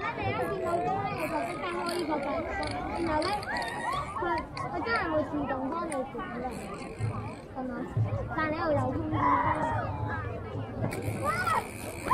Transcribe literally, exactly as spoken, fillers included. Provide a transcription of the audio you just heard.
你一見老公咧，你就即刻開呢個掣，然後咧佢佢真係會自動幫你剪嘅，咁啊！但係你又有空間。